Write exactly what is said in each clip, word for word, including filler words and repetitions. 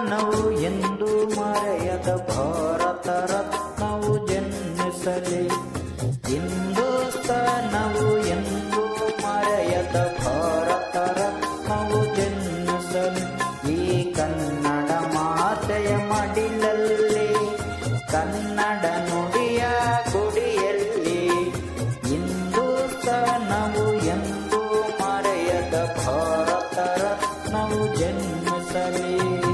ಹಿಂದೂಸ್ತಾನವು ಎಂದು ಮರೆಯದ ಭಾರತ ರತ್ನವು ಜನ್ಮಿಸಲಿ. ಹಿಂದೂಸ್ತಾನವು ಎಂದು ಮರೆಯದ ಭಾರತ ರತ್ನವು ಜನ್ಮಿಸಲಿ. ಈ ಕನ್ನಡ ಮಾತೆಯ ಮಡಿಲಲ್ಲಿ ಕನ್ನಡ ನುಡಿಯ ಗುಡಿಯಲ್ಲಿ ಹಿಂದೂಸ್ತಾನವು ಎಂದು ಮರೆಯದ ಭಾರತ ರತ್ನವು ಜನ್ಮಿಸಲಿ.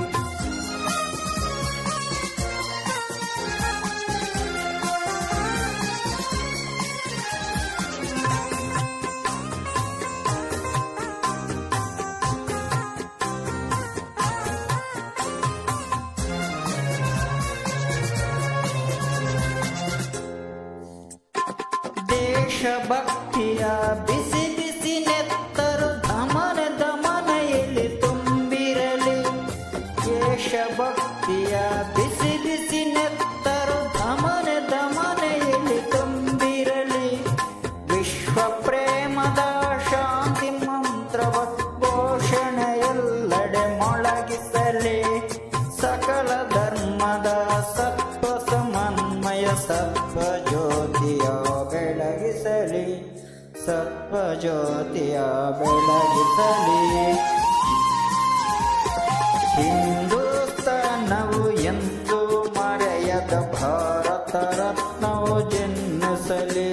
ದೇಶಭಕ್ತಿಯ ಬಿಸಿ ಬಿಸಿ ನೆತ್ತರು ಧಮನ ಧಮನೆಯಲ್ಲಿ ತುಂಬಿರಲಿ. ದೇಶಭಕ್ತಿಯ ಬಿಸಿ ಬಿಸಿ ನೆತ್ತರು ಧಮನ ಧಮನೆಯಲ್ಲಿ ತುಂಬಿರಲಿ. ವಿಶ್ವ ಪ್ರೇಮದ ಶಾಂತಿ ಮಂತ್ರವ ಘೋಷಣೆಯೆಲ್ಲಡೆ ಮೊಳಗಿಸಲಿ. ಸಕಲ ಧರ್ಮದ ಸತ್ವ ಸಮನ್ವಯ ಸತ್ವ ಜ್ಯೋತಿಯ ಬೆಳಗಿಸಲಿ. ಸತ್ವ ಜ್ಯೋತಿಯ ಬೆಳಗಿಸಲಿ. ಹಿಂದೂಸ್ತಾನವು ಎಂದು ಮರೆಯದ ಭಾರತ ರತ್ನವು ಜನ್ಮಿಸಲಿ.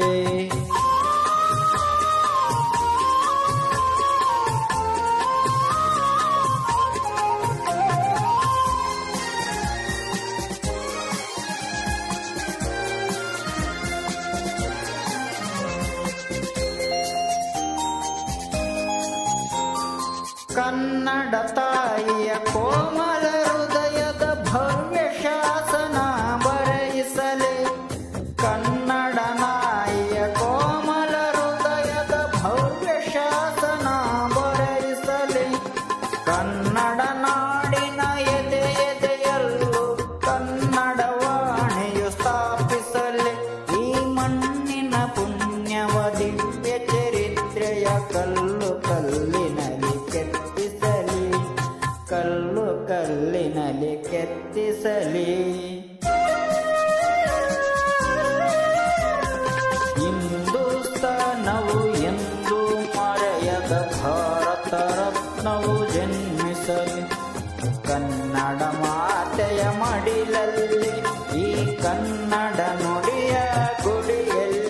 ಕನ್ನಡ ತಾಯಿಯ ಕೋಮಲ ಹೃದಯದ ಭವ್ಯ ಶಾಸನ ಬರೆಯಿಸಲಿ. ಕನ್ನಡ ನಾಯಿಯ ಕೋಮಲ ಹೃದಯದ ಭವ್ಯ ಶಾಸನ ಬರೆಯಿಸಲಿ. ಕನ್ನಡ ನಾಡಿನ ಎದೆ ಎದೆಯಲ್ಲೂ ಕನ್ನಡ ವಾಣಿಯು ಸ್ಥಾಪಿಸಲಿ. ಈ ಮಣ್ಣಿನ ಪುಣ್ಯವ ದಿವ್ಯ ಚರಿತ್ರೆಯ ಕಲ್ಲು ಕಲ್ಲಿನಲ್ಲಿ ಕೆತ್ತಿಸಲಿ. ಕಲ್ಲು ಕಲ್ಲಿನಲ್ಲಿ ಕೆತ್ತಿಸಲಿ. ಹಿಂದೂಸ್ತಾನವು ಎಂದು ಮರೆಯದ ಭಾರತ ರತ್ನವು ಜನ್ಮಿಸಲಿ. ಕನ್ನಡ ಮಾತೆಯ ಮಡಿಲಲ್ಲಿ ಈ ಕನ್ನಡ ನುಡಿಯ ಗುಡಿಯಲ್ಲಿ